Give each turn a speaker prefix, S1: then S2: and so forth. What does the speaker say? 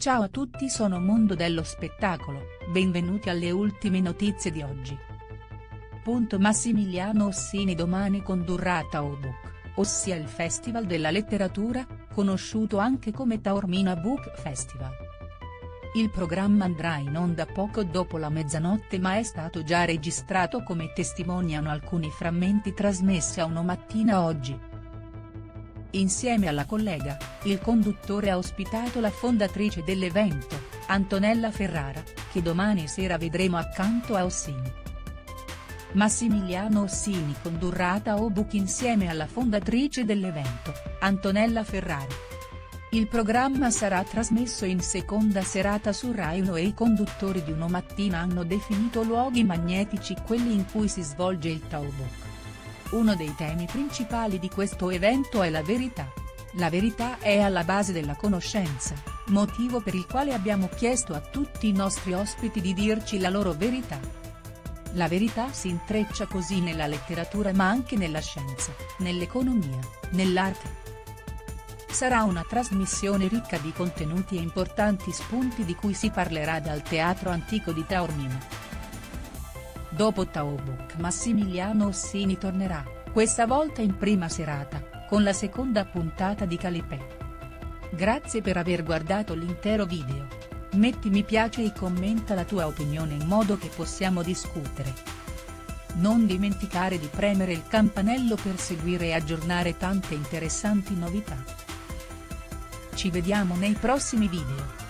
S1: Ciao a tutti, sono Mondo dello Spettacolo, benvenuti alle ultime notizie di oggi. Massimiliano Ossini domani condurrà Taobook, ossia il Festival della Letteratura, conosciuto anche come Taormina Book Festival. Il programma andrà in onda poco dopo la mezzanotte ma è stato già registrato, come testimoniano alcuni frammenti trasmessi a Uno Mattina oggi. Insieme alla collega, il conduttore ha ospitato la fondatrice dell'evento, Antonella Ferrara, che domani sera vedremo accanto a Ossini. Massimiliano Ossini condurrà Taobook insieme alla fondatrice dell'evento, Antonella Ferrara. Il programma sarà trasmesso in seconda serata su Rai 1 e i conduttori di Uno Mattina hanno definito luoghi magnetici quelli in cui si svolge il Taobook. Uno dei temi principali di questo evento è la verità. La verità è alla base della conoscenza, motivo per il quale abbiamo chiesto a tutti i nostri ospiti di dirci la loro verità. La verità si intreccia così nella letteratura ma anche nella scienza, nell'economia, nell'arte. Sarà una trasmissione ricca di contenuti e importanti spunti di cui si parlerà dal Teatro Antico di Taormina. Dopo Taobook Massimiliano Ossini tornerà, questa volta in prima serata, con la seconda puntata di Calipè. Grazie per aver guardato l'intero video. Metti mi piace e commenta la tua opinione in modo che possiamo discutere. Non dimenticare di premere il campanello per seguire e aggiornare tante interessanti novità. Ci vediamo nei prossimi video.